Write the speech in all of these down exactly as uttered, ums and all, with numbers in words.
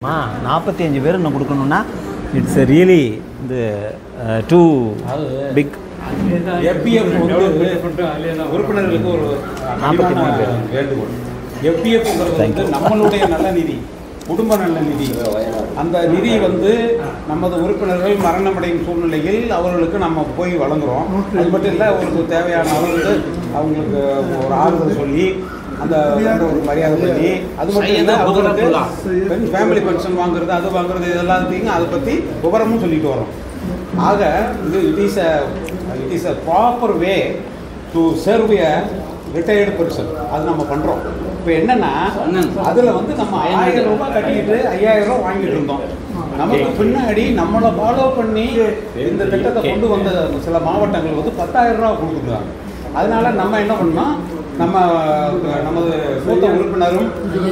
ஆ நாற்பத்தி அஞ்சு பேர் இன்னும் கொடுக்கணும்னா இட்ஸ் ரியலி இந்த டூ பிக். எஃப்பிஎஃப் உறுப்பினர்களுக்கு ஒரு நாற்பத்தி மூணு பேர் வேண்டுகோள். எஃப்பிஎஃப்ங்கிறது வந்து நம்மளுடைய நல்ல நிதி, குடும்ப நல்ல நிதி. அந்த நிதி வந்து நமது உறுப்பினர்கள் மரணமடையும் சூழ்நிலையில் அவர்களுக்கு நம்ம போய் வழங்குகிறோம். அது மட்டும் இல்லை, அவங்களுக்கு தேவையான அவர்களுக்கு அவங்களுக்கு ஒரு ஆறுதல் சொல்லி அந்த ஒரு மரியாதை பண்ணி, அது மட்டும் இல்லை அவங்களுக்கு ஃபேமிலி பென்ஷன் வாங்குறது, அது வாங்குறது, இதெல்லாத்தையும் அதை பற்றி விவரமும் சொல்லிட்டு வரோம். ஆக இது it is a it is a proper way to serve a retired person. அது நம்ம பண்ணுறோம். இப்போ என்னென்னா, அதில் வந்து நம்ம ஆயிரம் ரூபாய் கட்டிக்கிட்டு ஐயாயிரம் ரூபா வாங்கிட்டு இருந்தோம். நமக்கு பின்னாடி நம்மளை ஃபாலோ பண்ணி இந்த திட்டத்தை கொண்டு வந்த சில மாவட்டங்கள் வந்து பத்தாயிரம் ரூபா கொடுத்துருக்காங்க. அதனால நம்ம என்ன பண்ணோம், நம்ம நமது மூத்த உறுப்பினரும்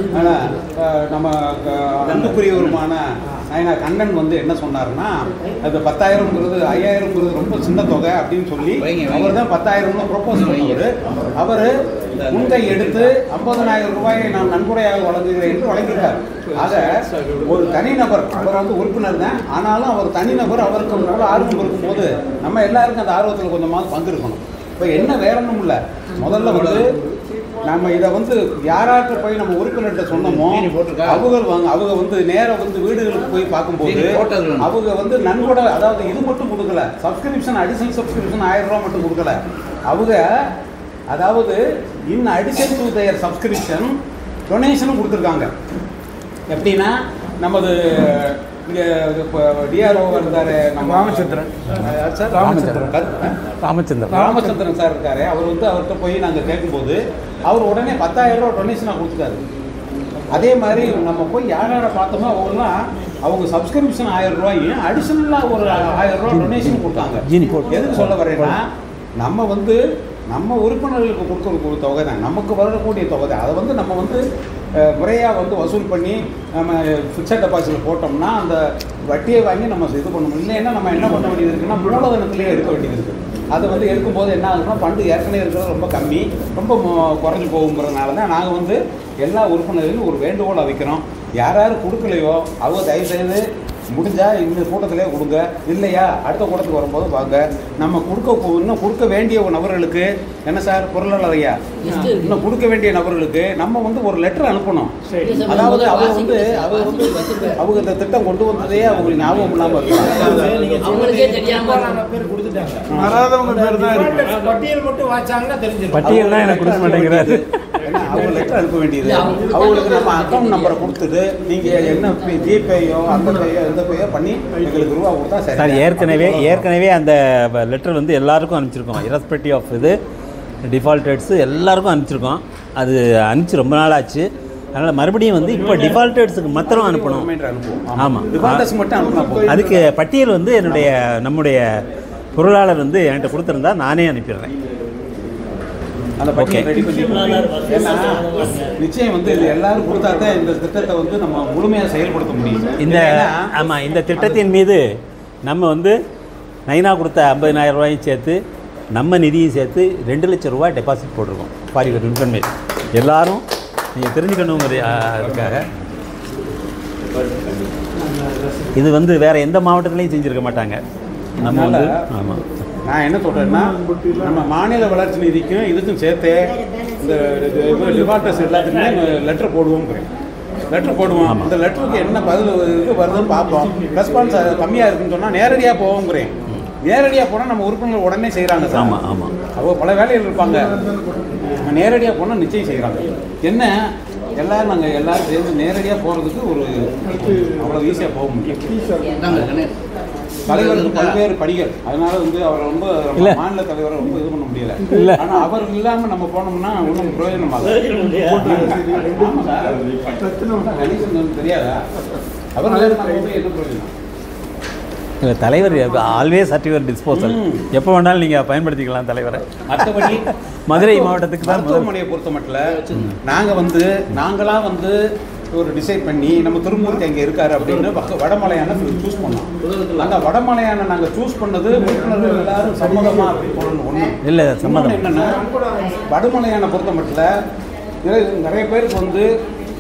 நம்ம அன்புக்குரியவருமான நயனா கண்ணன் வந்து என்ன சொன்னார்னா, அது பத்தாயிரம்ங்கிறது ஐயாயிரம்ங்கிறது ரொம்ப சின்ன தொகை அப்படின்னு சொல்லி அவர் தான் பத்தாயிரம்னு ப்ரொப்போஸ் பண்ணவர். அவர் முன்கை எடுத்து ஐம்பதனாயிரம் ரூபாயை நான் நன்கொடையாக வழங்குகிறேன் என்று வழங்கிட்டார். ஆக ஒரு தனிநபர், அவர் வந்து உறுப்பினர் தான், ஆனாலும் அவர் தனிநபர், அவருக்கு நல்ல ஆர்வம் இருக்கும்போது நம்ம எல்லாருக்கும் அந்த ஆர்வத்தில் கொஞ்சமாவது பங்கு இருக்கணும். இப்போ என்ன வேற ஒன்றும் இல்லை, முதல்ல வந்து நம்ம இதை வந்து யாராட்ட போய் நம்ம உறுப்பினர்கிட்ட சொன்னோமோ அவங்க வாங்க அவங்க வந்து நேராக வந்து வீடுகளுக்கு போய் பார்க்கும்போது அவங்க வந்து நன்கொடை, அதாவது இது மட்டும் கொடுக்கல, சப்ஸ்கிரிப்ஷன் அடிஷனல் சப்ஸ்கிரிப்ஷன் ஆயிரம் ரூபா மட்டும் கொடுக்கல. அவங்க அதாவது in addition to their subscription டொனேஷனும் கொடுத்துருக்காங்க. எப்படின்னா, நமது இங்கே இப்போ டிஆர்ஓ இருந்தார் நம்ம ராமச்சந்திரன் சார், ராமச்சந்திரன் ராமச்சந்திரன் ராமச்சந்திரன் சார் இருக்காரு. அவர் வந்து அவர்கிட்ட போய் நாங்கள் கேட்கும்போது அவர் உடனே பத்தாயிரம் ரூபா டொனேஷனாக கொடுத்துட்டாரு. அதே மாதிரி நம்ம போய் யார் யாரை பார்த்தோமோ அவங்களாம் அவங்க சப்ஸ்கிரிப்ஷன் ஆயிரம் ரூபாயும் அடிஷனலாக ஒரு ஆயிரம் ரூபா டொனேஷன் கொடுத்தாங்க. எதுக்கு சொல்ல வரேன்னா, நம்ம வந்து நம்ம உறுப்பினர்களுக்கு கொடுக்குற தொகை தான், நமக்கு வரக்கூடிய தொகை தான். அதை வந்து நம்ம வந்து முறையாக வந்து வசூல் பண்ணி நம்ம ஃபிக்ஸட் டெபாசிட் போட்டோம்னா அந்த வட்டியை வாங்கி நம்ம இது பண்ணணும். இல்லைன்னா நம்ம என்ன பண்ண வேண்டியது இருக்குன்னா, மூலதனத்திலேயே எடுக்க வேண்டியது இருக்குது. அதை வந்து எடுக்கும்போது என்ன ஆகுதுன்னா, ஃபண்டு ஏற்கனவே இருக்கிறது ரொம்ப கம்மி, ரொம்ப குறைஞ்சி போகுங்கிறதுனால தான் நாங்கள் வந்து எல்லா உறுப்பினர்களும் ஒரு வேண்டுகோளை வைக்கிறோம். யார் யார் கொடுக்கலையோ அவங்க தயவுசெய்து முடிஞ்சால் இந்த கூட்டத்திலே கொடுங்க, இல்லையா அடுத்த கூட்டத்துக்கு வரும்போது வாங்க. நம்ம கொடுக்க இன்னும் கொடுக்க வேண்டிய நபர்களுக்கு என்ன சார் பொருளாளர் ஐயா, இன்னும் கொடுக்க வேண்டிய நபர்களுக்கு நம்ம வந்து ஒரு லெட்டர் அனுப்பணும். அதாவது அவங்க வந்து அவங்க வந்து அவங்க இந்த திட்டம் கொண்டு வந்ததே அவங்களுக்கு ஞாபகம் இல்லாமல் இருக்கு. பட்டியல் தான் எனக்கு கொடுக்க மாட்டேங்கிறாரு. அவங்க லெட்டர் அனுப்ப வேண்டியது, அவங்களுக்கு நம்ம அக்கௌண்ட் நம்பரை கொடுத்துட்டு நீங்கள் என்ன ஜிபேயோ அந்த பேயோ எந்த பேயோ பண்ணி எங்களுக்கு ரூபா கொடுத்தா சரி. சார் ஏற்கனவே ஏற்கனவே அந்த லெட்டர் வந்து எல்லாருக்கும் அனுப்பிச்சிருக்கோம். இரஸ்பெக்டிவ் ஆஃப் இது டிஃபால்டர்ஸு எல்லாருக்கும் அனுப்பிச்சிருக்கோம். அது அனுப்பிச்சு ரொம்ப நாள் ஆச்சு. அதனால் மறுபடியும் வந்து இப்போ டிஃபால்டர்ஸுக்கு மாத்திரம் அனுப்பணும். ஆமாம், டிஃபால்டர்ஸ் மட்டும் அனுப்பணும். அதுக்கு பட்டியல் வந்து என்னுடைய நம்முடைய பொருளாளர் வந்து என்கிட்ட கொடுத்துருந்தா நானே அனுப்பிடுறேன். அந்த பட்டியல் ரெடி பண்ணி, ஏன்னா நிச்சயம் வந்து இது எல்லாரும் கொடுத்தா தான் இந்த திட்டத்தை வந்து நம்ம முழுமையாக செயல்படுத்த முடியும். இந்த ஆமாம், இந்த திட்டத்தின் மீது நம்ம வந்து நைனா கொடுத்த ஐம்பதினாயிரம் ரூபாயும் சேர்த்து நம்ம நிதியும் சேர்த்து ரெண்டு லட்சம் ரூபாய் டெபாசிட் போட்டிருக்கோம். ஃபார் யுவர் இன்ஃபர்மேஷன், எல்லாரும் நீங்கள் தெரிஞ்சுக்கணுங்கிற அதுக்காக. இது வந்து வேறு எந்த மாவட்டத்துலேயும் செஞ்சுருக்க மாட்டாங்க. நம்ம வந்து ஆமாம், நான் என்ன சொல்கிறேன்னா, நம்ம மாநில வளர்ச்சி நிதிக்கும் இதுக்கும் சேர்த்து இந்த டிஃபால்டர்ஸ் எல்லாத்துக்குமே லெட்டர் போடுவோங்கிறேன். லெட்டர் போடுவோம். அந்த லெட்டருக்கு என்ன பதில் இது வருதுன்னு பார்ப்போம். ரெஸ்பான்ஸ் கம்மியாக இருக்குன்னு சொன்னால் நேரடியாக போவோங்கிறேன். நேரடியாக போனால் நம்ம உறுப்பினர்கள் உடனே செய்கிறாங்க சார். ஆமாம் ஆமாம், அவங்க பல வேலைகள் இருப்பாங்க. நேரடியாக போனால் நிச்சயம் செய்கிறாங்க. என்ன எல்லோரும் நாங்கள் எல்லோரும் சேர்ந்து நேரடியாக போகிறதுக்கு ஒரு அவ்வளோ ஈஸியாக போக முடியும். தலைவருக்கு பல்வேறு படிகள், அதனால வந்து அவர் ரொம்ப மாநில தலைவரை ரொம்ப இது பண்ண முடியல. ஆனால் அவர் இல்லாமல் நம்ம போனோம்னா ஒன்றும் பிரயோஜனமாக தெரியாதா? அவர் என்ன பிரயோஜனம்? இல்லை, தலைவர் ஆல்வேஸ் அட் யுவர் டிஸ்போசல். எப்போ வேணாலும் நீங்கள் பயன்படுத்திக்கலாம் தலைவரை. மற்றபடி மதுரை மாவட்டத்துக்கு தான் மருத்துவமனையை பொறுத்த மட்டும் நாங்கள் வந்து நாங்களாம் வந்து ஒரு டிசைட் பண்ணி நம்ம திருமூர்த்தி அங்கே இருக்காரு அப்படின்னு வடமலையான சூஸ் பண்ணோம். அந்த வடமலையான நாங்கள் சூஸ் பண்ணது உறுப்பினர்கள் எல்லாரும் சம்மதமாக அப்படின்னு சொல்லணும். ஒன்று இல்லை, சம்மதம் என்னென்னா, வடமலையான பொறுத்த மட்டும் நிறைய பேருக்கு வந்து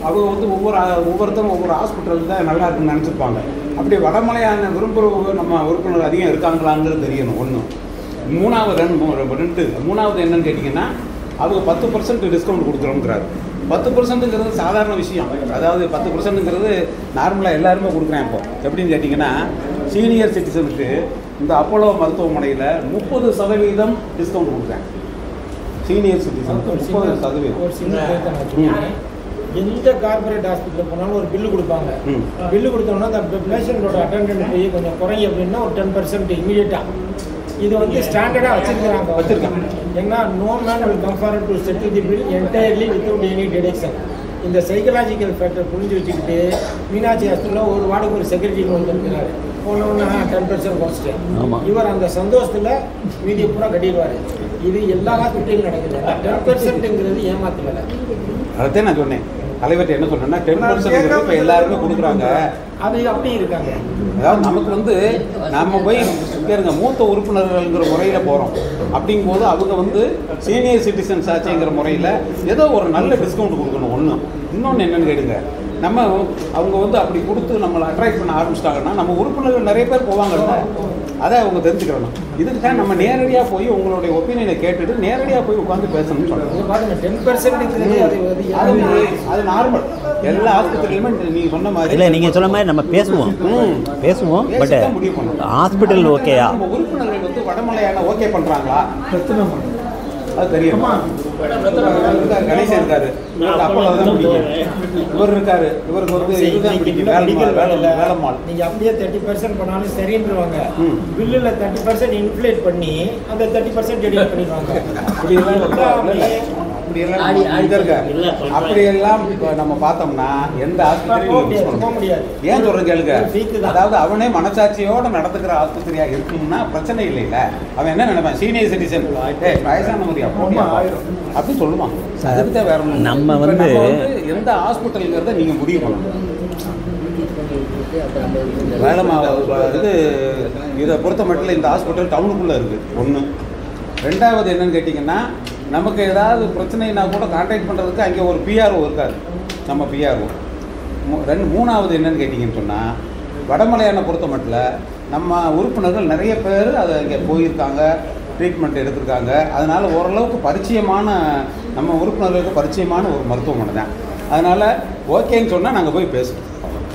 அவங்க வந்து ஒவ்வொரு ஒவ்வொருத்தரும் ஒவ்வொரு ஹாஸ்பிட்டல் தான் நல்லா இருக்குன்னு நினச்சிருப்பாங்க. அப்படி வடமலையான விரும்புகிறவங்க நம்ம உறுப்பினர் அதிகம் இருக்காங்களாங்கிறது தெரியணும். ஒன்று. மூணாவது ரெண்டு ரெண்டு மூணாவது என்னன்னு கேட்டிங்கன்னா அவங்க பத்து பர்சன்ட் டிஸ்கவுண்ட் கொடுக்குறோங்கிறாரு. பத்து பர்சன்ட்டுங்கிறது சாதாரண விஷயம். அதாவது பத்து பர்சன்ட்டுங்கிறது நார்மலாக எல்லாருமே கொடுக்குறேன். இப்போ எப்படின்னு கேட்டிங்கன்னா சீனியர் சிட்டிசனுக்கு இந்த அப்போலோ மருத்துவமனையில் முப்பது சதவீதம் டிஸ்கவுண்ட் கொடுக்குறேன். சீனியர் சிட்டிசனுக்கு முப்பது சதவீதம். எந்த கார்பரேட் ஹாஸ்பிட்டல் போனாலும் ஒரு பில்லு கொடுப்பாங்க. பில்லு கொடுத்தோம்னா அந்த பேஷண்டோட அட்டெண்டன்ட் போய் கொஞ்சம் குறையும் அப்படின்னா ஒரு டென் பர்சன்ட் இமீடியட்டாக இது வந்து ஸ்டாண்டர்டாக வச்சுருக்கிறாங்க வச்சுருக்காங்க ஏன்னா no man will compare to settle the bill entirely without any deduction. இந்த சைக்கலாஜிக்கல் ஃபேக்டர் புரிஞ்சு வச்சுக்கிட்டு மீனாட்சி ஹாஸ்பிட்டலில் ஒரு வார்டுக்கு ஒரு செக்ரட்டரி வந்துருக்கிறாரு. போனோன்னா டென் பர்சன்ட் குறைச்சிட்டேன். இவர் அந்த சந்தோஷத்தில் மீதியை பூரா கட்டிடுவார். இது எல்லா ஹாஸ்பிட்டலும் நடக்குது. டென் பர்சன்ட்டுங்கிறது ஏமாத்து வேலை. அதைத்தான் நான் சொன்னேன். தலைவர்கிட்ட என்ன சொன்னேன்னா டென் பர்சன்ட் இப்போ எல்லாருமே கொடுக்குறாங்க. அது அப்படி இருக்காங்க. அதாவது நமக்கு வந்து நம்ம போய் இங்கே இருங்க மூத்த உறுப்பினர்கள்ங்கிற முறையில் போகிறோம். அப்படிங்கும்போது அவங்க வந்து சீனியர் சிட்டிசன்ஸ் ஆச்சுங்கிற முறையில் ஏதோ ஒரு நல்ல டிஸ்கவுண்ட் கொடுக்கணும். ஒன்று. இன்னொன்று என்னென்னு கேளுங்க, நம்ம அவங்க வந்து அப்படி கொடுத்து நம்மளை அட்ராக்ட் பண்ண ஆரம்பிச்சிட்டாங்கன்னா நம்ம உறுப்பினர்கள் நிறைய பேர் போவாங்கல்ல, அதை அவங்க தெரிஞ்சுக்கிறணும். இதுக்கு தான் நம்ம நேரடியாக போய் உங்களுடைய ஒப்பீனியனை கேட்டுட்டு நேரடியாக போய் உட்காந்து பேசணும்னு சொல்கிறோம். டென் பர்சன்ட் அது நார்மல் எல்லா ஆஸ்பத்திரியிலுமே நீங்கள் சொன்ன மாதிரி இல்லை, நீங்கள் சொன்ன மாதிரி நம்ம பேசுவோம் பேசுவோம் பட் முடிவு பண்ணணும். ஹாஸ்பிட்டல் ஓகேயா நம்ம உறுப்பினர்கள் வந்து வடமலையான ஓகே பண்ணுறாங்களா பிரச்சனை அது தெரியுமா? கணேசன் இருக்காரு, அப்போலோ தான் பிடிக்கும். இவர் இருக்காரு, இவருக்கு வந்து இதுதான் பிடிக்கும். வேலைமாள் நீங்கள் அப்படியே தேர்ட்டி பர்சன்ட் பண்ணாலும் சரின்றுவாங்க. பில்லில் தேர்ட்டி பர்சன்ட் இன்ஃப்ளேட் பண்ணி அந்த தேர்ட்டி பர்சன்ட் எடிட் பண்ணிடுவாங்க. அப்படியெல்லாம் நம்ம பார்த்தோம்னா எந்த ஆஸ்பத்திரியும் போக முடியாது. ஏன் சொல்றேன் கேளுங்க, அதாவது அவனே மனசாட்சியோட நடந்துக்கிற ஆஸ்பத்திரியா இருக்கும்னா பிரச்சனை இல்லைல்ல. அவன் என்ன நினைப்பான், சீனியர் சிட்டிசன் வயசானவங்க அப்படி சொல்லுவான். அதுக்குதான் வேற நம்ம வந்து எந்த ஹாஸ்பிட்டலுங்கிறத நீங்க முடிவு பண்ணணும். வேலைமா இது இதை பொறுத்த மட்டும் இந்த ஹாஸ்பிட்டல் டவுனுக்குள்ளே இருக்குது. ஒன்று. ரெண்டாவது என்னன்னு கேட்டிங்கன்னா நமக்கு ஏதாவது பிரச்சனைனா கூட கான்டாக்ட் பண்ணுறதுக்கு அங்கே ஒரு பிஆர்ஓ இருக்கார், நம்ம பிஆர்ஓ. ரெண்டு மூணாவது என்னன்னு கேட்டிங்கன்னு சொன்னால் வடமலையான பொறுத்த மட்டும் நம்ம உறுப்பினர்கள் நிறைய பேர் அதை இங்கே போயிருக்காங்க, ட்ரீட்மெண்ட் எடுத்திருக்காங்க. அதனால் ஓரளவுக்கு பரிச்சயமான நம்ம உறுப்பினர்களுக்கு பரிச்சயமான ஒரு மருத்துவமனை தான். அதனால் ஓகேன்னு சொன்னால் நாங்கள் போய் பேசுவோம்.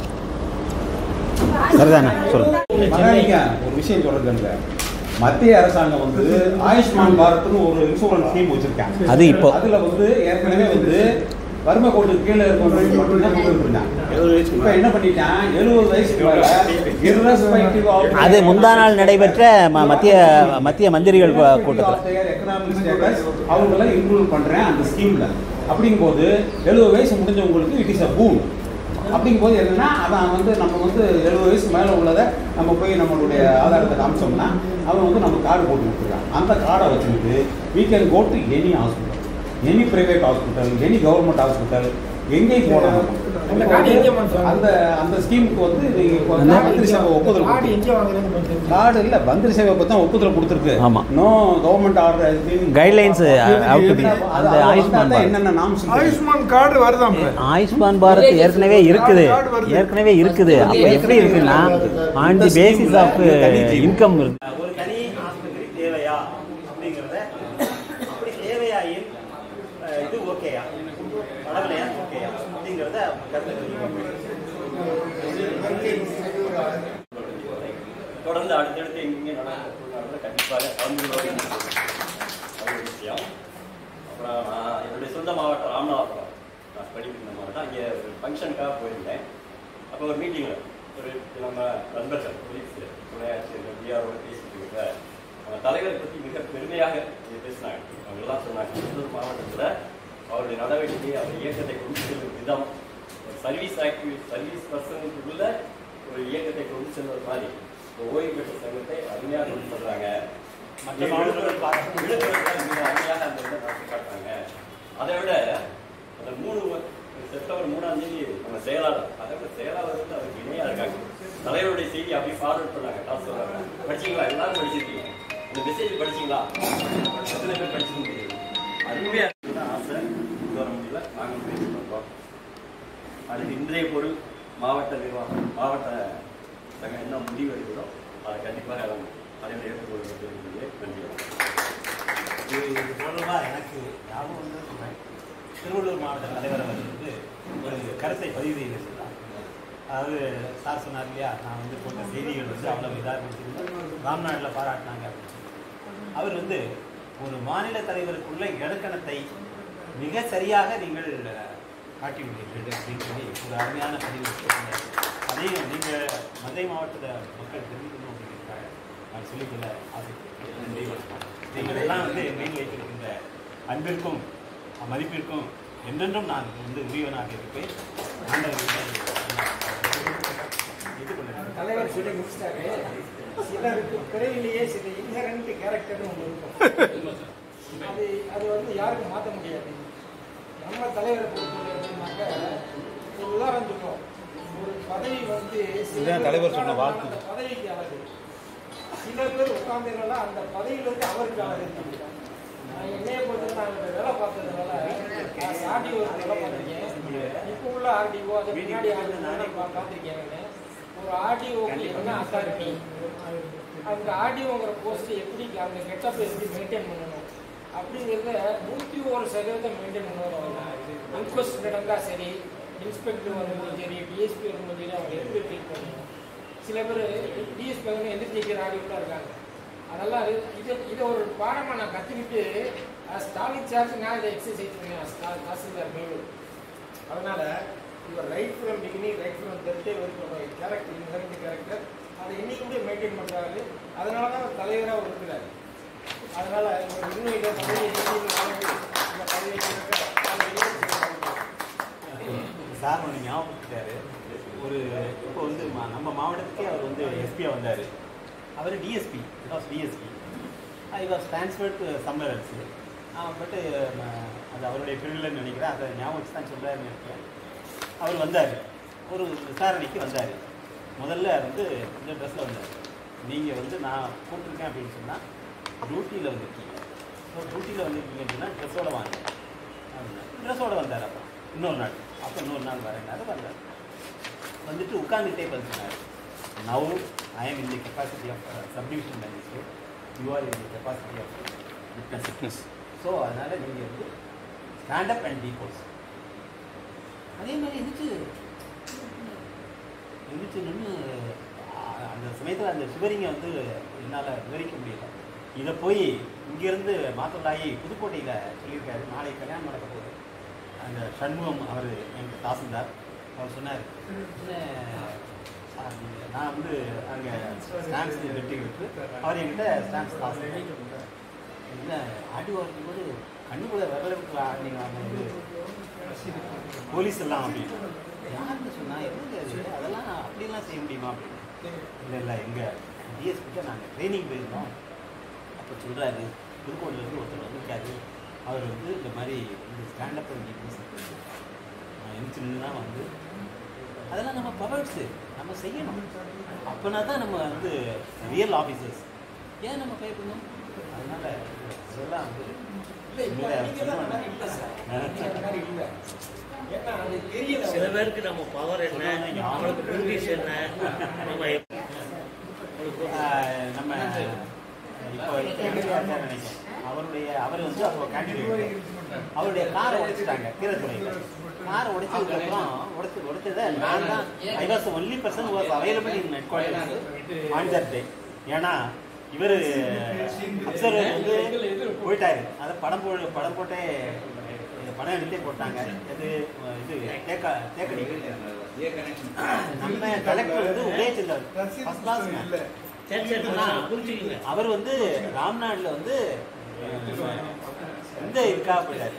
சரிதானே சொல்லுங்கள். ஒரு விஷயம் சொல்கிறதுங்க, மத்திய அரசாங்கம் வந்து ஆயுஷ்மான் பாரத்னு ஒரு இன்சூரன்ஸ் ஸ்கீம் வச்சிருக்காங்க. அது இப்போ அதில் வந்து ஏற்கனவே வந்து வறுமை கோட்டுக்கு கீழே இருக்கிறவங்களுக்கு மட்டும்தான் கொடுத்துருந்தாங்க. இப்போ என்ன பண்ணிட்டான், எழுபது வயசுக்கு மேலே அது முந்தா நாள் நடைபெற்ற மத்திய மத்திய மந்திரிகள் கூட்டத்தில் எக்கனாமிக் ஸ்டேட்டஸ் அவங்கள இன்க்ளூட் பண்ணுறேன் அந்த ஸ்கீமில். அப்படிங்கும்போது எழுபது வயசு முடிஞ்சவங்களுக்கு இட் இஸ் அ பூம். அப்படிங்கும்போது என்னென்னா அதான் வந்து நம்ம வந்து எழுபது வயசு மேலே உள்ளதை நம்ம போய் நம்மளுடைய ஆதாரத்தை காமிச்சோம்னா அவன் வந்து நம்ம கார்டு போட்டு கொடுத்துருக்கான். அந்த கார்டை வச்சுக்கிட்டு we can go to any hospital, any private hospital, any government hospital, எங்கேயும் போகலாம். அந்த அந்த ஸ்கீமுக்கு வந்து மந்திரி சபை ஒப்புதல் கார்டு இல்லை, மந்திரி சபை பற்றி தான் ஒப்புதல் கொடுத்துருக்கு. ஆமாம், நோ கவர்மெண்ட் ஆர்டர் கைட்லைன்ஸ். அந்த ஆயுஷ்மான் என்னென்ன நாம்ஸ் ஆயுஷ்மான் கார்டு வருதான். ஆயுஷ்மான் பாரத் ஏற்கனவே இருக்குது ஏற்கனவே இருக்குது அப்போ எப்படி இருக்குன்னா on the basis of income இருக்கு. ஒரு தனி ஆஸ்பத்திரி தேவையா அப்படிங்கிறத அப்படி தேவையாயின் இது ஓகேயா வடமலையா ஓகேயா அப்படிங்கிறத தொடர்ந்து அடுத்தடுத்து எங்கேயுமே நடந்த கண்டிப்பாக கலந்து விஷயம். அப்புறம் நான் என்னுடைய சொந்த மாவட்டம் ராமநாதபுரம், நான் படிக்கிற மாவட்டம். அங்கே ஒரு ஃபங்க்ஷனுக்காக போயிருந்தேன். அப்போ ஒரு மீட்டிங்கில் ஒரு நம்ம நண்பர்கள் போலீஸ் துணையாட்சியர்கள் பிஆரோடு பேசிட்டு இருக்க அவங்க தலைவரை பற்றி மிக பெருமையாக பேசினாங்க. அவங்க எல்லாம் சொன்னாங்க, இன்னொரு மாவட்டத்தில் அவருடைய நடவடிக்கை, அவர் இயக்கத்தை கொண்டு செல்லும் விதம், ஒரு சர்வீஸ் ஆக்டிவி சர்வீஸ் பர்சனுக்குள்ள ஒரு இயக்கத்தை கொண்டு செல்வது மாதிரி ஒரு ஓய்வு பெற்ற சங்கத்தை அருமையாக கொண்டு செல்றாங்க. மற்ற மாவட்டங்கள் அருமையாக அந்த இதை நடத்தி காட்டுறாங்க. அதை விட அந்த மூணு செப்டம்பர் மூணாம் தேதி நம்ம செயலாளர், அதை விட செயலாளர் வந்து அவருக்கு இணையாக இருக்காங்க. தலைவருடைய செய்தி அப்படி ஃபார்வர்ட் பண்ணாங்க. காசு சொல்றாங்க, படிச்சிங்களா, எல்லாரும் படிச்சிருக்கீங்க, இந்த மெசேஜ் படிச்சிங்களா, எத்தனை பேர் படிச்சுக்க முடியும். அருமையாக ஆசை வர முடியல, நாங்கள் முயற்சி பண்ணுறோம். இன்றைய பொருள் மாவட்ட நிர்வாகம் மாவட்ட நாங்கள் என்ன முடிவு எடுக்கிறோம் அதை கண்டிப்பாக தலைவர் ஏற்றுக்கொள்வது நன்றி. இது இது தொடர்பாக எனக்கு ஞாபகம் வந்து சொன்னேன். திருவள்ளூர் மாவட்ட தலைவர் அவர் வந்து ஒரு கருத்தை பதிவு செய்திருக்கிறார். அதாவது சார் சொன்னார் இல்லையா, நான் வந்து போட்ட செய்திகள் வந்து அவ்வளவு இதாக கொடுத்துருந்தேன், ராம்நாட்டில் பாராட்டினாங்க அப்படின்னு சொல்லி. அவர் வந்து ஒரு மாநில தலைவருக்குள்ள இலக்கணத்தை மிக சரியாக நீங்கள் காட்டியுள்ளீர்கள் அப்படின்னு சொல்லி ஒரு அருமையான பதிவு சொன்னார். அதையும் நீங்கள் மதுரை மாவட்ட மக்கள் தெரிவிக்கணும் அப்படிங்கிறதுக்காக நான் சொல்லிக்கொள்ள ஆசைப்படுகிறேன். நன்றி வணக்கம். நீங்கள் எல்லாம் வந்து மேல் வைத்திருக்கின்ற அன்பிற்கும் மதிப்பிற்கும் என்றென்றும் நான் வந்து உரியவனாக இருப்பேன். தலைவர் சொல்லி முடிச்சிட்டாரு. சிலருக்கு பிறவிலேயே சில இன்ஹரண்ட் கேரக்டர்னு ஒன்று இருக்கும். அது அது வந்து யாருக்கும் மாற்ற முடியாது. நம்ம தலைவரை பொறுத்தவரை அப்படின்னாக்க ஒரு உதாரணம் சொல்லுவோம். ஒரு பதவி வந்து சில தலைவர் சொன்ன வாழ்த்து. அந்த பதவிக்கு அழகு. சில பேர் உட்காந்துனால அந்த பதவியிலிருந்து அவருக்கு அழகு இருக்கு. நான் என்னைய பொறுத்தவரை நான் இந்த வேலை பார்த்ததுனால ஆர்டிஓ வேலை பார்த்துருக்கேன். இப்போ உள்ள ஆர்டிஓ அதை பின்னாடி ஆர்டிஓ பார்த்துருக்கேன். ஒரு ஆர்டிஓக்கு என்ன அத்தாரிட்டி, அந்த ஆர்டிஓங்கிற போஸ்ட் எப்படி அந்த கெட்டப்பை எப்படி மெயின்டைன் பண்ணணும் அப்படிங்கிறத நூற்றி ஒரு சதவீதம் மெயின்டைன் பண்ணுவாங்க. இன்கொஸ்ட் நடந்தால் சரி, இன்ஸ்பெக்டர் வரும்போது சரி, டிஎஸ்பி வரும்போது சரி, அவங்க எப்படி ட்ரீட் பண்ணணும். சில பேர் டிஎஸ்பி வந்து எந்திரிச்சிக்கிற ஆடியோலாம் இருக்காங்க. அதெல்லாம் இது இதை ஒரு பாடமாக நான் கற்றுக்கிட்டு ஸ்டாலின் சார்ஜ் நான் இதை எக்ஸசைஸ் பண்ணேன் தாசில்தார் மேலூர். அதனால் இவர் right from beginning right from தெர்டே வரைக்கும் கேரக்டர் இன்ஹரண்ட் கேரக்டர் அதை இன்னைக்கு கூட மெயின்டைன் பண்ணுறாரு. அதனால தான் அவர் தலைவராக இருக்கிறார். அதனால் இவர் இன்னும் இதை பதவியை இந்த பதவியை சார் ஒன்று ஞாபகப்படுத்தாரு. ஒரு இப்போ வந்து நம்ம மாவட்டத்துக்கே அவர் வந்து எஸ்பியாக வந்தார். அவர் DSP, was DSP. I was transferred to somewhere else. But அது அவருடைய பிரிவில்னு நினைக்கிறேன். அதை ஞாபகம் வச்சு தான் சொல்கிறாருன்னு நினைக்கிறேன். அவர் வந்தார், ஒரு விசாரணைக்கு வந்தார். முதல்ல வந்து இந்த ட்ரெஸ்ஸில் வந்தார். நீங்கள் வந்து நான் கூப்பிட்ருக்கேன் அப்படின்னு சொன்னால் டியூட்டியில் வந்துருக்கீங்க. ஸோ டியூட்டியில் வந்துருக்கீங்க அப்படின்னா ட்ரெஸ்ஸோடு வாங்க அப்படின்னா ட்ரெஸ்ஸோடு வந்தார். அப்போ இன்னொரு நாள் அப்போ இன்னொரு நாள் வரேன்னாரு. வந்தார். வந்துட்டு உட்காந்துக்கிட்டே பண்ணினார். Now I am in the capacity of subdivision magistrate, you are in the capacity of witness witness so அதனால் நீங்கள் வந்து ஸ்டாண்டப் அண்ட் டீபோஸ். அதே மாதிரி எந்திரிச்சு எந்திரிச்சு நின்று அந்த சமயத்தில் அந்த சிவரிங்கை வந்து என்னால் விவரிக்க முடியல. இதை போய் இங்கேருந்து மாத்தலாகி புதுக்கோட்டையில் சொல்லியிருக்காரு. நாளை கல்யாணம் நடக்க போகுது. அந்த சண்முகம் அவர் எனக்கு தாசில்தார். அவர் சொன்னார், நான் வந்து அங்கே ஸ்டாம்ப்ஸ் வெட்டி விட்டு அவர் என்கிட்ட ஸ்டாம்ப்ஸ் தாசில்தார் இல்லை ஆடி வரக்கும் போது கண்ணுக்குள்ள விரல விட்டு ஆடினீங்க வந்து போலீஸ் எல்லாம் அப்படின்னு யாருன்னு சொன்னால் எப்படி அதெல்லாம் அப்படிலாம் செய்ய முடியுமா அப்படின்னு. இல்லை இல்லை எங்கள் டிஎஸ்பிட்ட நாங்கள் ட்ரைனிங் போயிருந்தோம். அப்போ சொல்கிறாரு, புதுக்கோட்டையிலேருந்து ஒருத்தர் வந்திருக்காரு. அவர் வந்து இந்த மாதிரி இந்த ஸ்டாண்டப் பண்ணி நான் எழுச்சி நின்று தான் வந்து அதெல்லாம் நம்ம பவர்ஸு நம்ம செய்யணும். அப்போனா தான் நம்ம வந்து ரியல் ஆஃபீஸர்ஸ். ஏன் நம்ம பயப்படணும்? அதனால் இதெல்லாம் வந்து சில பேருக்கு நம்ம பவர் என்ன, அவங்களுக்கு பிரிட்டிஷ் என்ன, நம்ம நம்ம இப்போ நினைக்கிறேன் அவருடைய அவர் வந்து அப்போ கேண்டிடேட் அவருடைய காரை உடைச்சிட்டாங்க கீரத்துறையில். காரை உடைச்சதுக்கப்புறம் உடைச்சு உடைச்சதை நான் தான் I was only person was available in headquarters on that day. ஏன்னா இவர் அப்சர்வர் வந்து போயிட்டாரு. அதை படம் போ படம் போட்டே படம் எடுத்தே போட்டாங்க. இது இது தேக்கா தேக்கடி நம்ம கலெக்டர் வந்து உதயச்சந்திரன் ஃபர்ஸ்ட் கிளாஸ். அவர் வந்து ராம்நாட்டில் வந்து இந்த இருக்கா போயிட்டாரு.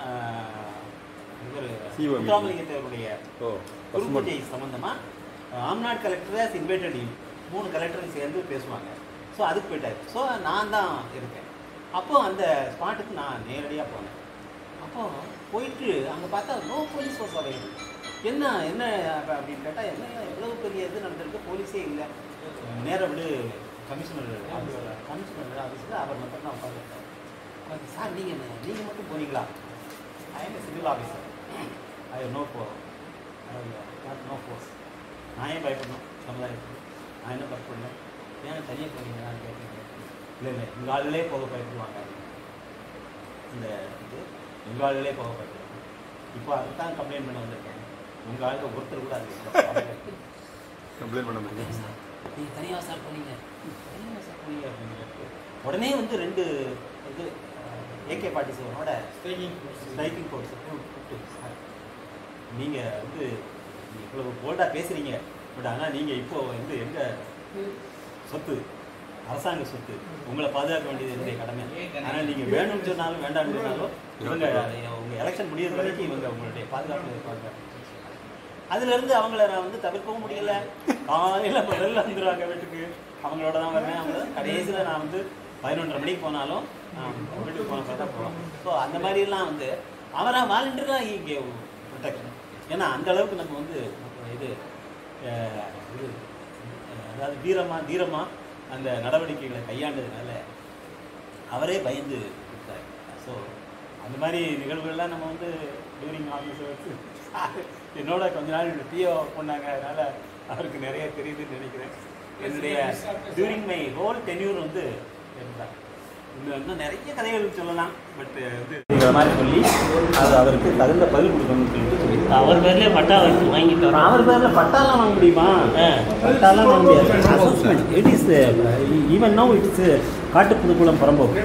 இவர் முத்துராமலிங்கத்தேவருடைய குருபூஜை சம்பந்தமாக ராம்நாட் கலெக்டர் இன்வைட்டட் இன் மூணு கலெக்டரும் சேர்ந்து பேசுவாங்க. ஸோ அதுக்கு போயிட்டார். ஸோ நான் தான் இருக்கேன். அப்போது அந்த ஸ்பாட்டுக்கு நான் நேரடியாக போனேன். அப்போது போயிட்டு அங்கே பார்த்தா நோ போலீஸ் வாஸ் அவைலபிள். என்ன என்ன அப்படின்னு கேட்டால் என்ன எவ்வளவு பெரிய இது நடந்திருக்கு, போலீஸே இல்லை. நேர விடு கமிஷனர் கமிஷனர் ஆஃபீஸில் அவர் மட்டும் தான் உட்காந்துருக்காரு. சார் நீங்கள் நீங்கள் மட்டும் போனீங்களா? I am civil officer. I no போ நோ ஃபோர்ஸ். நான் ஏன் பயப்படணும் சமுதாயத்துக்கு? நான் என்ன தப்பு பண்ணேன்? ஏன் தனியாக போனீங்க நான் கேட்குறேன். இல்லை இல்லை எங்கள் ஆளுகளே போக பயப்படுவாங்க. இந்த இது எங்கள் ஆளுகளே போக பயப்படுவாங்க. இப்போ அதுதான் கம்ப்ளைண்ட் பண்ண வந்திருக்கேன். உங்கள் ஆளுக்கு ஒருத்தர் கூட அது கம்ப்ளைண்ட் பண்ண முடியும். நீங்கள் தனியாக சார் போனீங்க தனியாக சார் போனீங்க அப்படிங்கிறது உடனே வந்து ரெண்டு இது ஏகே ஃபார்ட்டி செவனோட ஸ்ட்ரைக்கிங் ஃபோர்ஸ் கூப்பிட்டு சார் நீங்கள் வந்து இவ்வளவு போல்டாக பேசுகிறீங்க, பட் ஆனால் நீங்கள் இப்போ வந்து எங்கள் சொத்து அரசாங்க சொத்து, உங்களை பாதுகாக்க வேண்டியது என்னுடைய கடமை. ஆனால் நீங்கள் வேணும்னு சொன்னாலும் வேண்டாம்னு சொன்னாலும் இவங்க உங்கள் எலெக்ஷன் முடியிற வரைக்கும் இவங்க உங்களுடைய பாதுகாப்பு இருப்பாங்க. அதுலேருந்து அவங்கள நான் வந்து தவிர்க்கவும் முடியல. காலையில் முதல்ல வந்துடுவாங்க வீட்டுக்கு, அவங்களோட தான் வருவேன். அவங்க கடைசியில் நான் வந்து பதினொன்றரை மணிக்கு போனாலும் வீட்டுக்கு போன பார்த்தா போவோம். ஸோ அந்த மாதிரிலாம் வந்து அவராக வாலண்டியராக இங்கே ப்ரொடெக்ஷன். ஏன்னா அந்த அளவுக்கு நம்ம வந்து இது இது அதாவது வீரமாக தீரமாக அந்த நடவடிக்கைகளை கையாண்டதுனால அவரே பயந்து கொடுத்தாரு. ஸோ அந்த மாதிரி நிகழ்வுகள்லாம் நம்ம வந்து டூரிங் ஆஃபீஸை வச்சு என்னோட கொஞ்ச நாள் பிஓ பண்ணாங்க, அதனால் அவருக்கு நிறைய தெரியுதுன்னு நினைக்கிறேன். என்னுடைய டியூரிங் மை ஹோல் டென்யூர் வந்து இருந்தாங்க. இன்னும் இன்னும் நிறைய கதைகள் சொல்லலாம், பட் வந்து இந்த மாதிரி சொல்லி அது அவருக்கு தகுந்த பதில் கொடுக்கணும்னு சொல்லிட்டு சொல்லி அவர் பேர்லேயே பட்டா வாங்கி வாங்கிட்டு வரோம். அவர் பேரில் பட்டாலாம் வாங்க முடியுமா? பட்டாலாம் வாங்க முடியாது. Assessment it is even no it's Kattupudukulam புறம்போக்கு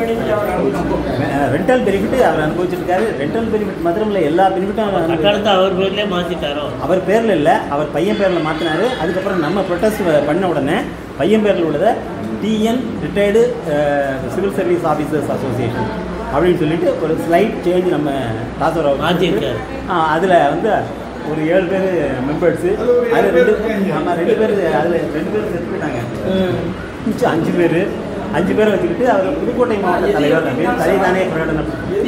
ரெண்டல் பெனிஃபிட் அவர் அனுபவிச்சிருக்காரு. ரெண்டல் பெனிஃபிட் மாத்திரம் இல்லை, எல்லா பெனிஃபிட்டும் கட்டடத்தை அவர் பேர்லேயே மாற்றிட்டாரோ. அவர் பேரில் இல்லை, அவர் பையன் பேரில் மாற்றினார். அதுக்கப்புறம் நம்ம ப்ரொட்டஸ்ட் பண்ண உடனே பையன் பேரில் உள்ளதை TN retired civil service officers association அப்படின்னு சொல்லிட்டு ஒரு ஸ்லைட் சேஞ்ச் நம்ம தாசராவ் மாற்றிருக்காரு. அதில் வந்து ஒரு ஏழு பேர் மெம்பர்ஸு, அதில் ரெண்டு ஆமாம் ரெண்டு பேர் அதில் ரெண்டு பேர் செத்து போயிட்டாங்க. மிச்சம் அஞ்சு பேர் அஞ்சு பேரை வச்சுக்கிட்டு அவர் புதுக்கோட்டை மாவட்ட தலைவர் அப்படின்னு தலைதானே பிரகடனம்.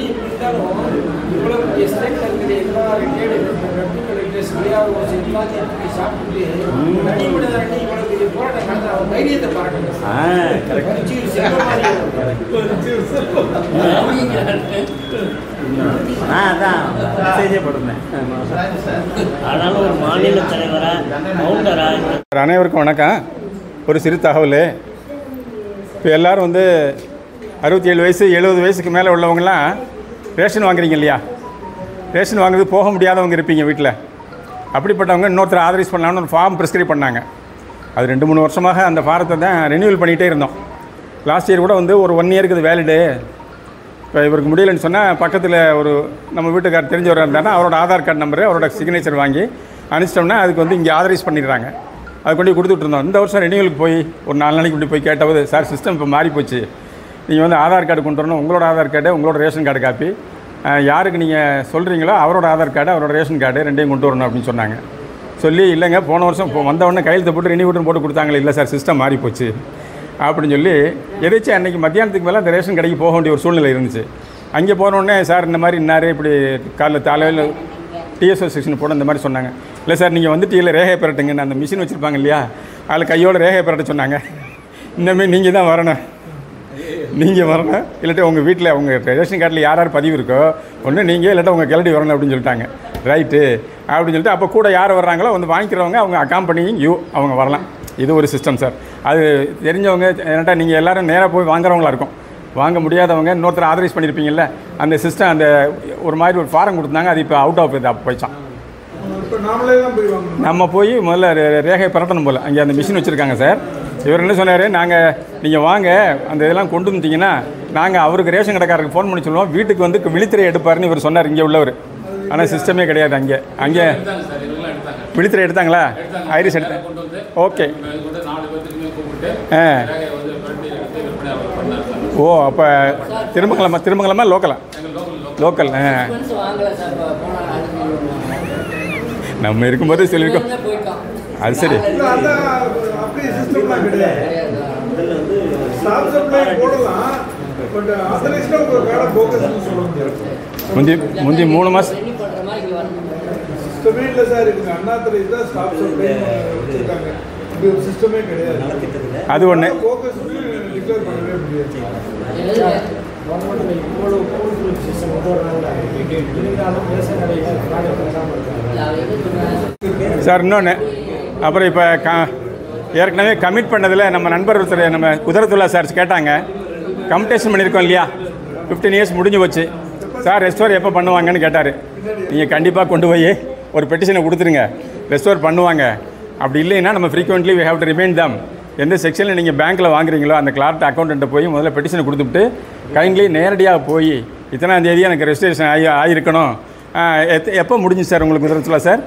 நான் அதான் மெசேஜே போட்டிருந்தேன். ஆனாலும் ஒரு மாநில தலைவராக கவுண்டராக. அனைவருக்கும் வணக்கம். ஒரு சிறு தகவல். இப்போ எல்லோரும் வந்து அறுபத்தி ஏழு வயசு எழுபது வயசுக்கு மேலே உள்ளவங்கலாம் ரேஷன் வாங்குறீங்க இல்லையா? ரேஷன் வாங்குறது போக முடியாதவங்க இருப்பீங்க வீட்டில். அப்படிப்பட்டவங்க இன்னொருத்தர் ஆதரைஸ் பண்ணலாம்னு ஒரு ஃபார்ம் ப்ரிஸ்கிரைப் பண்ணாங்க. அது ரெண்டு மூணு வருஷமாக அந்த ஃபாரத்தை தான் ரெனியூவல் பண்ணிகிட்டே இருந்தோம். லாஸ்ட் இயர் கூட வந்து ஒரு ஒன் இயருக்கு இது வேலிடு. இப்போ இவருக்கு முடியலைன்னு சொன்னால் பக்கத்தில் ஒரு நம்ம வீட்டுக்காரர் தெரிஞ்சவர் இருந்தாருன்னா அவரோட ஆதார் கார்டு நம்பரு அவரோட சிக்னேச்சர் வாங்கி அனுப்பிச்சிட்டோம்னா அதுக்கு வந்து இங்கே ஆதரைஸ் பண்ணிடுறாங்க. அது கொண்டு கொடுத்துட்டு இருந்தோம். இந்த வருஷம் ரெனியூவலுக்கு போய் ஒரு நாலு நாளைக்கு இப்படி போய் கேட்டவது, சார் சிஸ்டம் இப்போ மாறி போச்சு, நீங்கள் வந்து ஆதார் கார்டு கொண்டு வரணும், உங்களோட ஆதார் கார்டு உங்களோட ரேஷன் கார்டு காப்பி, யாருக்கு நீங்கள் சொல்கிறீங்களோ அவரோட ஆதார் கார்டு அவரோட ரேஷன் கார்டு ரெண்டையும் கொண்டு வரணும் அப்படின்னு சொன்னாங்க. சொல்லி இல்லைங்க போன வருஷம் இப்போ வந்தவொடனே கையெழுத்து போட்டு ரெனியூவல் போட்டு கொடுத்தாங்களே, இல்லை சார் சிஸ்டம் மாறி போச்சு அப்படின்னு சொல்லி எதாச்சும் அன்றைக்கி மத்தியானத்துக்கு மேலே அந்த ரேஷன் கடைக்கு போக வேண்டிய ஒரு சூழ்நிலை இருந்துச்சு. அங்கே போனோடனே சார் இந்த மாதிரி இன்னாரே இப்படி காலையில் தலையில் டிஎஸ்ஓ செக்ஷன் போட இந்த மாதிரி சொன்னாங்க. இல்லை சார் நீங்கள் வந்து டீயில் ரேகை பெறட்டுங்கன்னு அந்த மிஷின் வச்சுருப்பாங்க இல்லையா, அதில் கையோட ரேகை பெறட்ட சொன்னாங்க. இந்தமாரி நீங்கள் தான் வரணும், நீங்கள் வரணும், இல்லாட்டி உங்கள் வீட்டில் உங்கள் ரேஷன் கார்டில் யார் யார் பதிவு இருக்கோ ஒன்று நீங்கள் இல்லாட்டி உங்கள் கிளடி வரணும் அப்படின்னு சொல்லிட்டாங்க. ரைட்டு அப்படின்னு சொல்லிட்டு அப்போ கூட யார் வர்றாங்களோ வந்து வாங்கிக்கிறவங்க அவங்க அக்காம்பனியும் யூ அவங்க வரலாம். இது ஒரு சிஸ்டம் சார். அது தெரிஞ்சவங்க ஏன்னாட்டா நீங்கள் எல்லோரும் நேராக போய் வாங்குறவங்களா இருக்கும். வாங்க முடியாதவங்க இன்னொருத்தர் ஆதரைஸ் பண்ணியிருப்பீங்கள்ல, அந்த சிஸ்டம் அந்த ஒரு மாதிரி ஒரு ஃபாரம் கொடுத்தாங்க. அது இப்போ அவுட் ஆஃப் இது அப்போ போயிடுச்சான். நம்ம போய் முதல்ல ரேகை பரட்டணும் போல் அங்கே அந்த மிஷின் வச்சுருக்காங்க சார். இவர் என்ன சொன்னார், நாங்கள் நீங்கள் வாங்க அந்த இதெல்லாம் கொண்டு வந்துட்டிங்கன்னா நாங்கள் அவருக்கு ரேஷன் கடைக்காரருக்கு ஃபோன் பண்ணி சொல்லுவோம், வீட்டுக்கு வந்து விழித்திரை எடுப்பாருன்னு இவர் சொன்னார் இங்கே உள்ளவர். ஆனால் சிஸ்டமே கிடையாது. அங்கே அங்கே விழித்திரை எடுத்தாங்களா? ஐரிஸ் எடுத்தேன். ஓகே. ஆ ஓ அப்போ திருமங்கலமா திருமங்கலமா லோக்கலா? லோக்கல். ஆ நம்ம இருக்கும்போது சொல்லியிருக்கோம். அது சரி. முந்தி முந்தி மூணு மாதம் அது ஒன்று. சார் இன்னொன்று அப்புறம் இப்போ க ஏற்கனவே கமிட் பண்ணதில் நம்ம நண்பர் ஒருத்தர் நம்ம குதிரத்துல்லா சார் கேட்டாங்க, கம்யூட்டேஷன் பண்ணியிருக்கோம் இல்லையா, ஃபிஃப்டீன் இயர்ஸ் முடிஞ்சு போச்சு சார், ரெஸ்டோர் எப்போ பண்ணுவாங்கன்னு கேட்டார். நீங்கள் கண்டிப்பாக கொண்டு போய் ஒரு பெட்டிஷனை கொடுத்துருங்க, ரெஸ்டோர் பண்ணுவாங்க. அப்படி இல்லைன்னா நம்ம frequently we have to remind them. எந்த செக்ஷனில் நீங்கள் பேங்க்கில் வாங்குறீங்களோ அந்த கிளார்ட் அக்கௌண்ட்டை போய் முதல்ல பெட்டிஷனை கொடுத்துட்டு கைண்ட்லி நேரடியாக போய் இத்தனாம் தேதி எனக்கு ரெஜிஸ்ட்ரேஷன் ஆகி ஆகிருக்கணும். எத் எப்போ முடிஞ்சு சார் உங்களுக்கு குதிரத்துல்லா சார்?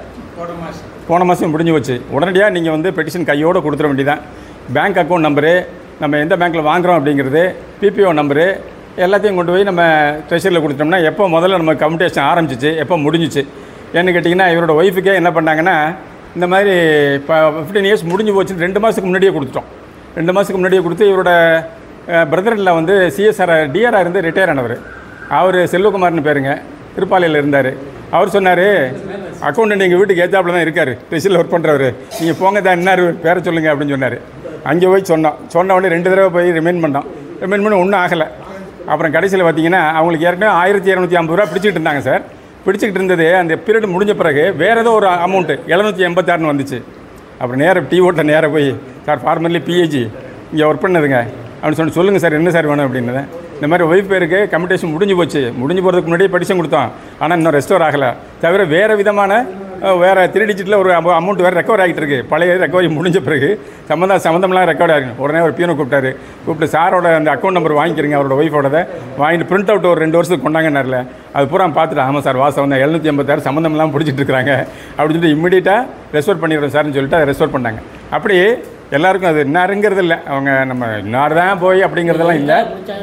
போன மாதம் முடிஞ்சு வச்சு உடனடியாக நீங்கள் வந்து பெட்டிஷன் கையோடு கொடுத்துட வேண்டியதான். பேங்க் அக்கௌண்ட் நம்பரு, நம்ம எந்த பேங்க்கில் வாங்குகிறோம் அப்படிங்கிறது, பிபிஓ நம்பரு எல்லாத்தையும் கொண்டு போய் நம்ம ட்ரெஷரியில் கொடுத்தோம்னா எப்போ முதல்ல நம்ம கம்யூட்டேஷன் ஆரம்பிச்சிச்சு, எப்போ முடிஞ்சிச்சு ஏன்னு கேட்டிங்கன்னா, இவரோட ஒய்ஃபுக்கே என்ன பண்ணாங்கன்னா, இந்த மாதிரி இப்போ ஃபிஃப்டீன் இயர்ஸ் முடிஞ்சு போச்சுன்னு ரெண்டு மாதத்துக்கு முன்னாடியே கொடுத்துட்டோம். ரெண்டு மாதத்துக்கு முன்னாடியே கொடுத்து இவரோட பிரதரில் வந்து சிஎஸ்ஆர் டிஆராக இருந்து ரிட்டையர் ஆனவர், அவர் செல்வகுமார்னு பேருங்க, திருப்பாலையில் இருந்தார். அவர் சொன்னார், அக்கௌண்டன்ட் எங்கள் வீட்டுக்கு ஏற்றாப்புல தான் இருக்கார், ட்ரெஷரியில் ஒர்க் பண்ணுறவர், நீங்கள் போங்க தான் என்னார் பேரை சொல்லுங்கள் அப்படின்னு சொன்னார். அங்கே போய் சொன்னோம். சொன்ன உடனே ரெண்டு தடவை போய் ரிமைண்ட் பண்ணோம். ரிமைண்ட் பண்ணி ஒன்றும் ஆகலை. அப்புறம் கடைசியில் பார்த்தீங்கன்னா அவங்களுக்கு ஏற்கனவே ஆயிரத்தி இரநூத்தி ஐம்பது ரூபா பிடிச்சிக்கிட்டு இருந்தாங்க சார். பிடிச்சிக்கிட்டு இருந்தது அந்த பீரியட் முடிஞ்ச பிறகு வேறு ஏதோ ஒரு அமௌண்ட்டு எழுநூற்றி எண்பத்தாறுன்னு வந்துச்சு. அப்புறம் நேராக டீ ஓட்டில் நேராக போய், சார் ஃபார்மர்லி பிஹெச்சி இங்கே ஒர்க் பண்ணதுங்க அப்படின்னு சொல்லி, சொல்லுங்கள் சார் என்ன சார் வேணும் அப்படின்னு. இந்த மாதிரி ஒய்ஃப் பேருக்கு கம்யூட்டேஷன் முடிஞ்சு போச்சு, முடிஞ்சு போகிறதுக்கு முன்னாடியே பெட்டிஷன் கொடுத்தோம், ஆனால் இன்னும் ரெஸ்டோர் ஆகலை. தவிர வேறு விதமான வேறு த்ரீ டிஜிட்டில் ஒரு அமௌண்ட் வேறு ரெக்கவர் ஆகிட்டு இருக்குது. பழைய ரெக்கவரி முடிஞ்ச பிறகு சம்மந்தம் சம்மந்தம்லாம் ரெக்கவர் ஆகிடும். உடனே ஒரு பியூனை கூப்பிட்டாரு, கூப்பிட்டு சாரோட அந்த அக்கௌண்ட் நம்பர் வாங்கிக்கிறீங்க, அவரோட ஒய்ஃபோட வாங்கிட்டு பிரிண்ட் அவுட் ஒரு ரெண்டு வருஷத்துக்கு கொண்டாங்கன்னார்ல. அது பூரா பார்த்துட்டு, ஆமாம் சார் வாசம் வந்து எழுநூற்றி எண்பத்தாறு சம்மந்தம்லாம் பிடிச்சிட்டு இருக்கிறாங்க அப்படின்னு சொல்லிட்டு இம்மிடியட்டாக ரெஸ்டோர் பண்ணிடுறோம் சார்னு சொல்லிட்டு அதை ரெஸ்டோர் பண்ணாங்க. அப்படி எல்லாருக்கும் அது இன்னாருங்கிறது இல்லை, அவங்க நம்ம இன்னார் தான் போய் அப்படிங்கிறதெல்லாம் இல்லை.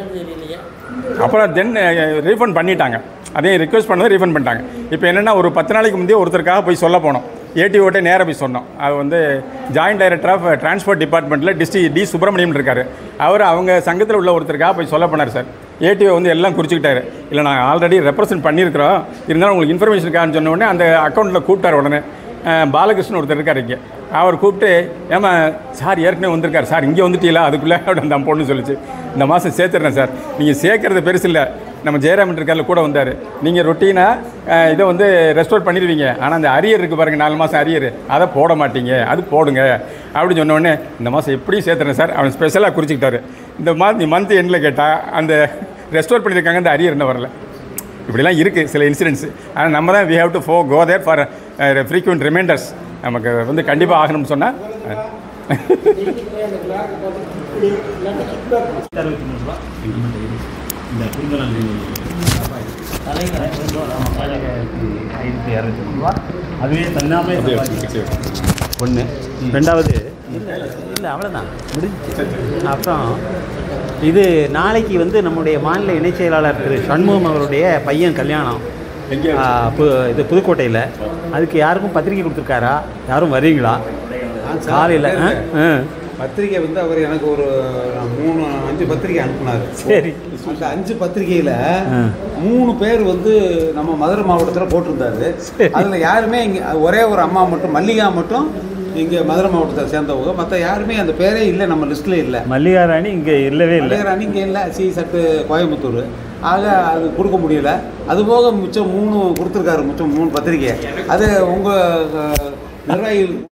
அப்புறம் தென் ரீஃபண்ட் பண்ணிட்டாங்க, அதையும் ரிக்வெஸ்ட் பண்ணதை ரீஃபண்ட் பண்ணிட்டாங்க. இப்போ என்னென்னா, ஒரு பத்து நாளைக்கு முந்தைய ஒருத்தருக்காக போய் சொல்ல போனோம், ஏடிஓட்டே நேராக போய் சொன்னோம். அது வந்து ஜாயின்ட் டைரக்டர் ஆஃப் டிரான்ஸ்போர்ட் டிபார்ட்மெண்ட்டில் டிஸ்ட்ரி டி சுப்பிரமணியம் இருக்கார். அவர் அவங்க சங்கத்தில் உள்ள ஒருத்தருக்காக போய் சொல்ல போனார் சார். ஏடிஓ வந்து எல்லாம் குறிச்சிக்கிட்டாரு, இல்லை நாங்கள் ஆல்ரெடி ரெப்ரசென்ட் பண்ணியிருக்கிறோம், இருந்தாலும் உங்களுக்கு இன்ஃபர்மேஷன் இருக்கான்னு சொன்ன உடனே அந்த அக்கௌண்ட்டில் கூப்பிட்டார். உடனே பாலகிருஷ்ணன் ஒருத்தர் இருக்கார் இங்கே, அவர் கூப்பிட்டு, ஏமா சார் ஏற்கனவே வந்திருக்கார் சார், இங்கே வந்துட்டீங்களா அதுக்குள்ளே அந்த பொண்ணு சொல்லிச்சு, இந்த மாதம் சேர்த்துறேன் சார், நீங்கள் சேர்க்கறது பெருசு இல்லை, நம்ம ஜெயராமன் இருக்காரில் கூட வந்தார், நீங்கள் ரொட்டீனாக இதை வந்து ரெஸ்டோர் பண்ணிடுவீங்க, ஆனால் அந்த அரியர் இருக்குது பாருங்கள், நாலு மாதம் அரியர், அதை போட மாட்டீங்க, அது போடுங்க அப்படின்னு சொன்னோடனே, இந்த மாதம் எப்படியும் சேர்த்துறேன் சார், அவன் ஸ்பெஷலாக குறிச்சிக்கிட்டாரு. இந்த மாதிரி மந்த் எண்டில் கேட்டால் அந்த ரெஸ்டோர் பண்ணியிருக்காங்க, அந்த அரியர் என்ன வரல. இப்படிலாம் இருக்குது சில இன்சிடென்ட்ஸு. ஆனால் நம்ம தான் we have to for go there for frequent reminders. நமக்கு வந்து கண்டிப்பாக ஆகணும்னு சொன்னால் அதுவே தன்னாமே ஒன்று. ரெண்டாவது இல்லை அவ்வளோதான் முடிஞ்சு. அப்புறம் இது நாளைக்கு வந்து நம்முடைய மாநில இணைச் செயலாளர் திரு சண்முகம் அவருடைய பையன் கல்யாணம் இது புதுக்கோட்டையில். அதுக்கு யாருக்கும் பத்திரிக்கை கொடுத்துருக்காரா? யாரும் வரீங்களா? காலையில் பத்திரிக்கை வந்து அவர் எனக்கு ஒரு மூணு அஞ்சு பத்திரிக்கை அனுப்புனார். சரி, அந்த அஞ்சு பத்திரிகையில் மூணு பேர் வந்து நம்ம மதுரை மாவட்டத்தில் போட்டிருந்தாரு. அதில் யாருமே இங்கே ஒரே ஒரு அம்மா மட்டும், மல்லிகா மட்டும் இங்கே மதுரை மாவட்டத்தை சேர்ந்தவங்க, மற்ற யாருமே அந்த பேரே இல்லை, நம்ம லிஸ்ட்டில் இல்லை. மல்லிகா ராணி இங்கே இல்லவே இல்லை. மல்லிகா ராணி இங்கே இல்லை, சி சட்டு கோயம்புத்தூர். ஆக அது கொடுக்க முடியல. அதுபோக மிச்சம் மூணு கொடுத்துருக்காரு, மிச்சம் மூணு பத்திரிக்கை. அது உங்கள் நிர்வாகிகள்